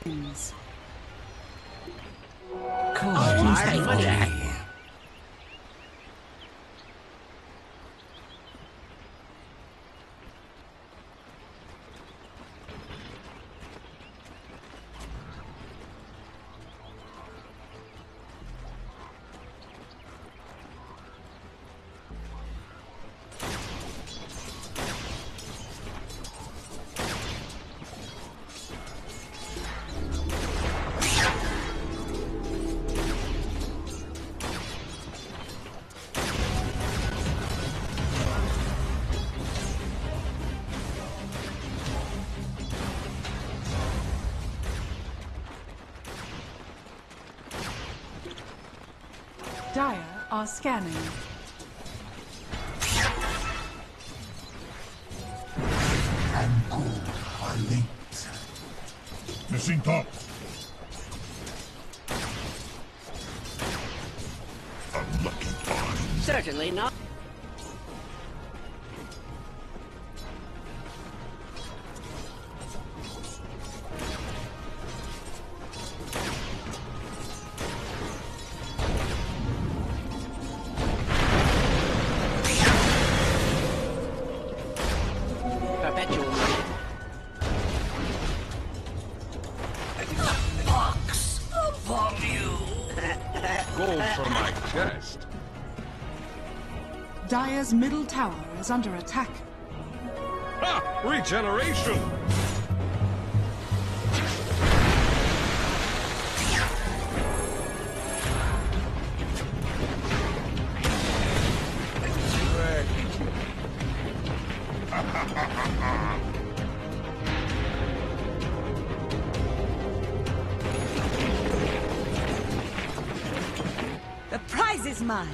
Dire are scanning. And good are linked. Missing top. Unlucky find. Certainly not. Dire's middle tower is under attack. Ha! Regeneration! The prize is mine.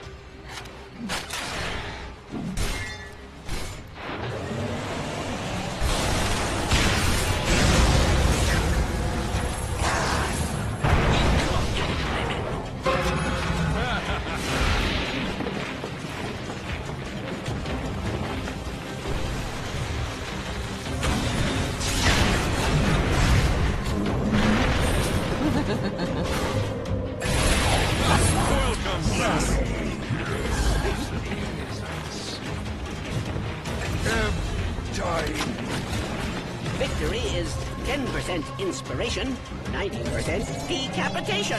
Victory is 10% inspiration, 90% decapitation.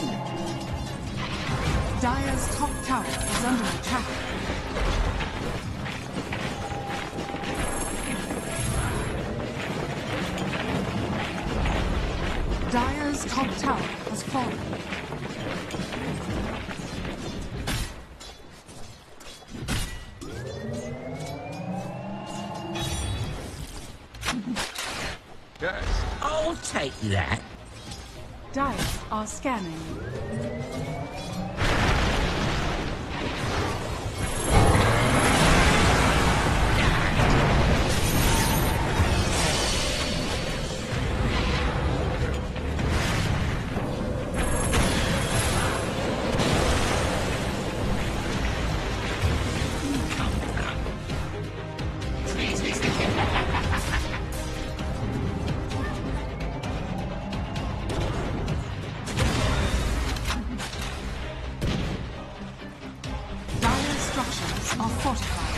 Dire's top tower is under attack. Dire's top tower has fallen. I'll take that. Dire are scanning. Are fortified.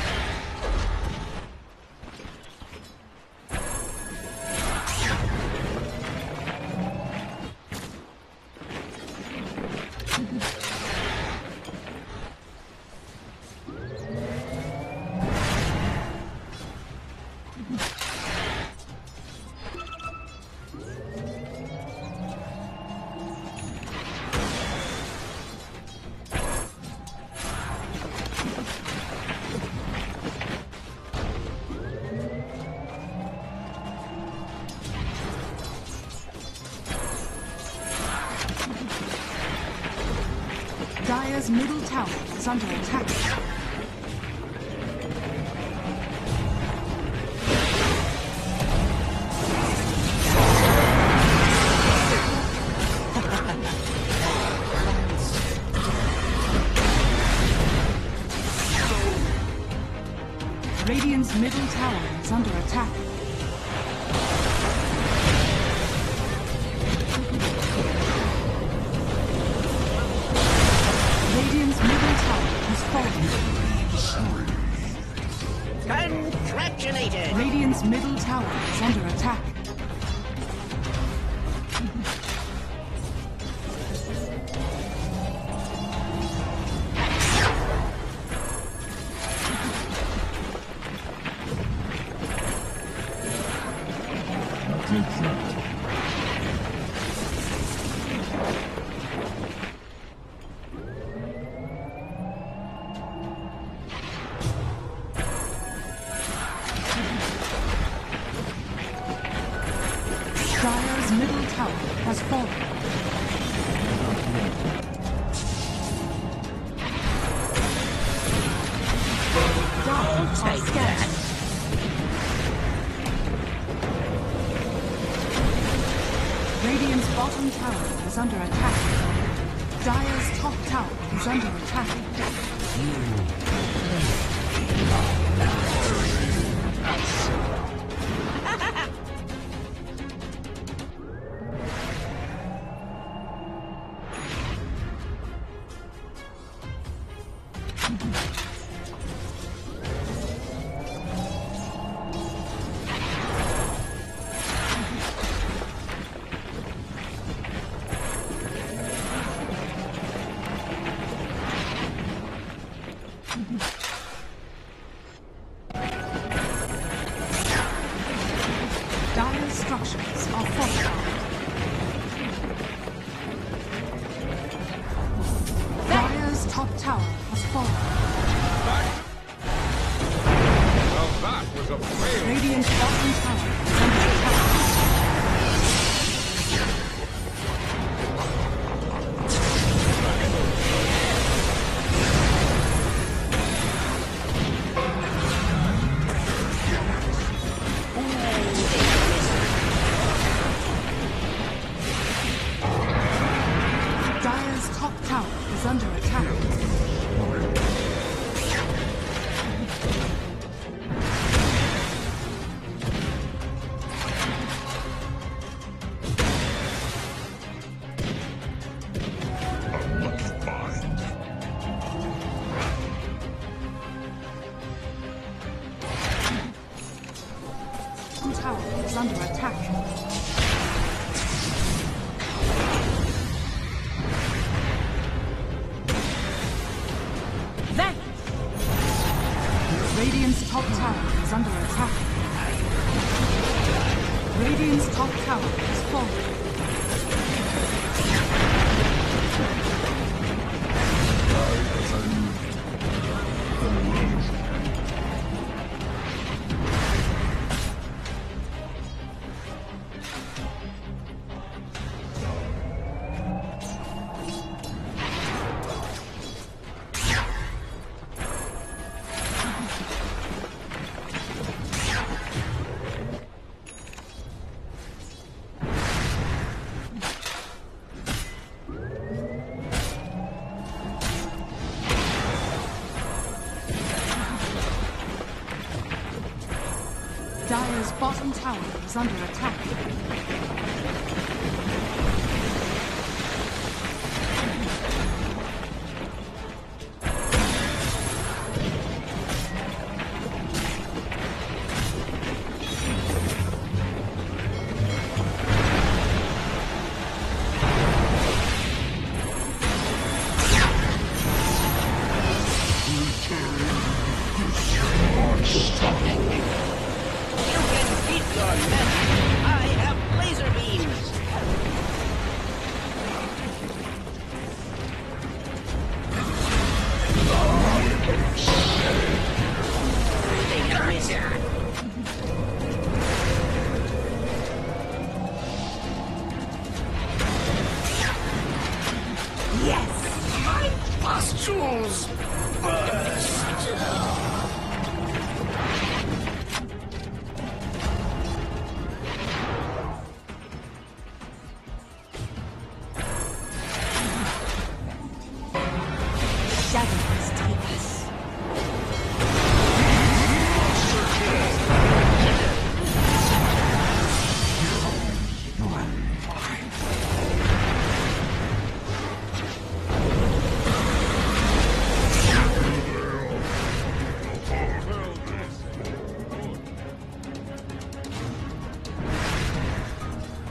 Dire's middle tower is under attack. Radiant's middle tower is under attack. fallen. Congratulated! Radiant's middle tower is under attack. Dire's middle tower has fallen. I'll take that. Radiant's bottom tower is under attack. Dire's top tower is under attack. Dire's structures are fortified. Dire's top tower has fallen. Well, that was a fail. Radiant's bottom tower is under attack. Dire's top tower is under attack. A lucky find. Bottom tower is under attack. That Radiant's top tower is under attack. Radiant's top tower is fallen. Dire's bottom tower is under attack. You can beat your magic. I have laser beam.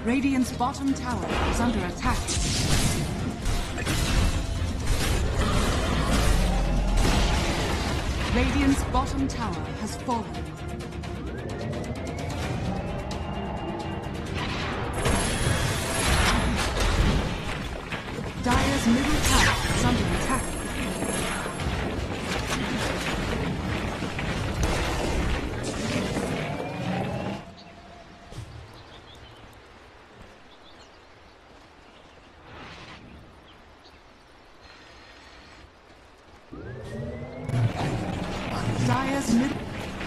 Radiant's bottom tower is under attack. Radiant's bottom tower has fallen. Dire's middle tower is under attack. Dire's middle...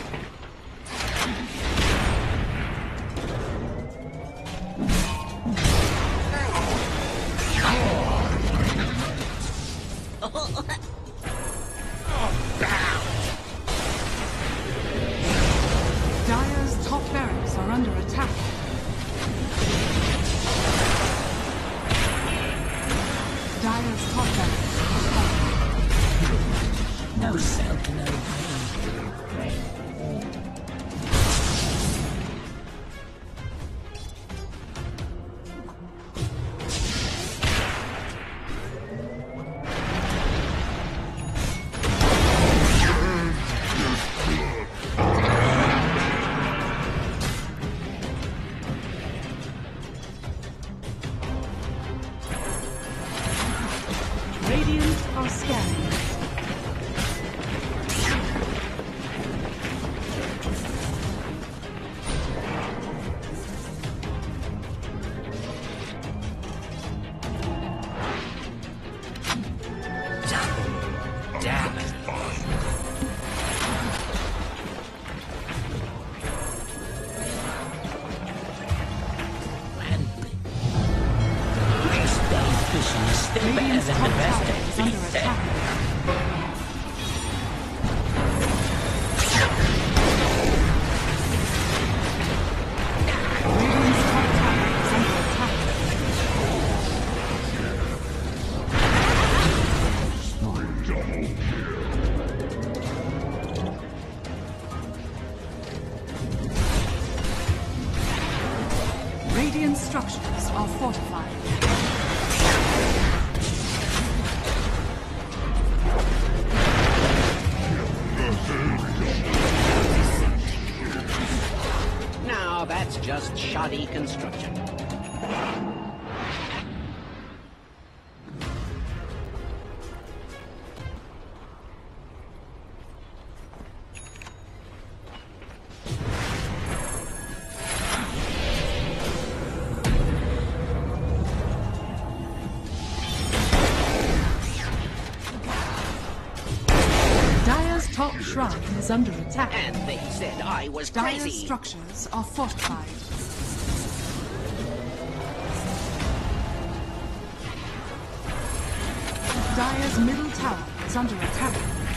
Dire's top barracks are under attack. Dire's top barracks are falling. No self, no pain. Radiant are scanning. Damn it. Fishing is still better Radiant's than top the best tower is under at attack. Radiant's top tower is under attack. Radiant structures are fortified. Now that's just shoddy construction. Dire's top shrine is under attack. And they said I was Dire's crazy. structures are fortified. Dire's middle tower is under attack.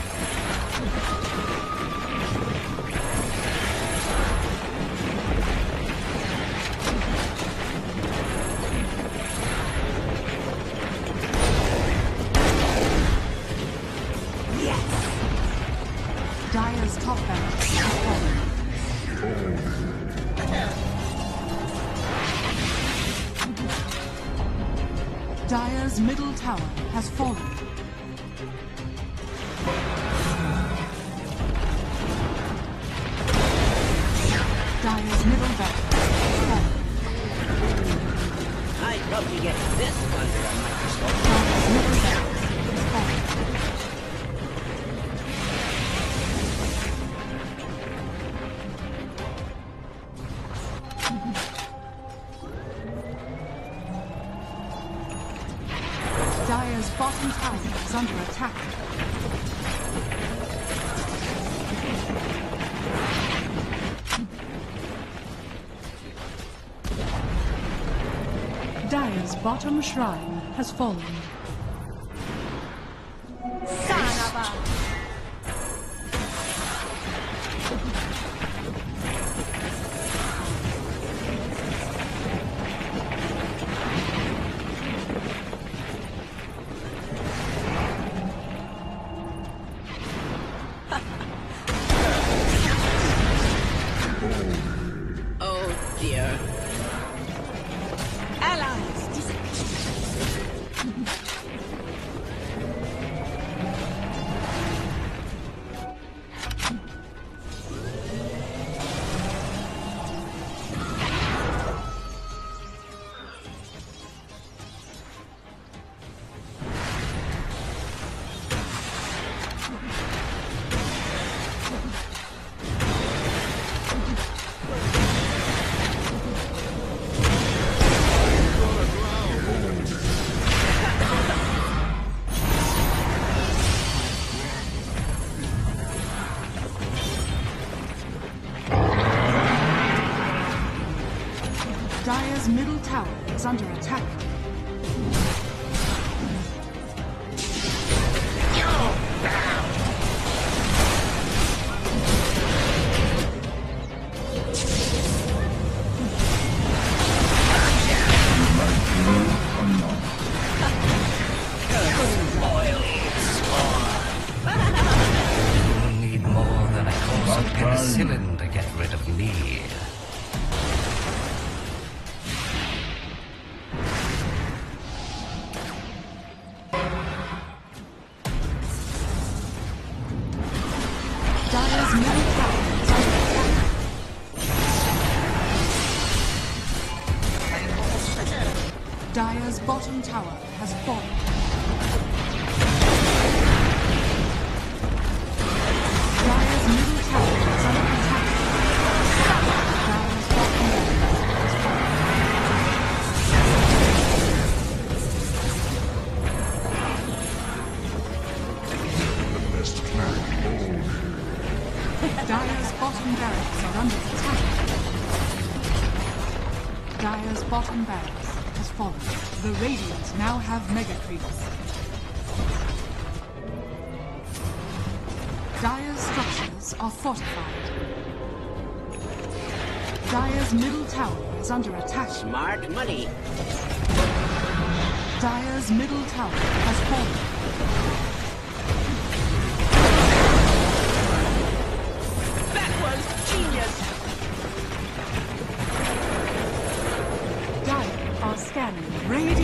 Dire's top barracks have fallen. Dire's middle tower has fallen. Dire's middle barracks has fallen. I'd love to get this under a microscope. Dire's middle barracks has fallen. Dire's bottom tower is under attack. Dire's bottom shrine has fallen. Oh dear. Dire's middle tower is under attack. You'll need more than a course of penicillin to get rid of me. Dire's middle tower is under attack. Dire's bottom tower has fallen. Dire's middle tower is under attack. Dire's bottom tower has fallen. The best plan. Dire's bottom barracks are under attack. Dire's bottom barracks has fallen. The Radiant now have mega creeps. Dire's structures are fortified. Dire's middle tower is under attack. Smart money. Dire's middle tower has fallen. That was genius. Dire are scanning. Radiant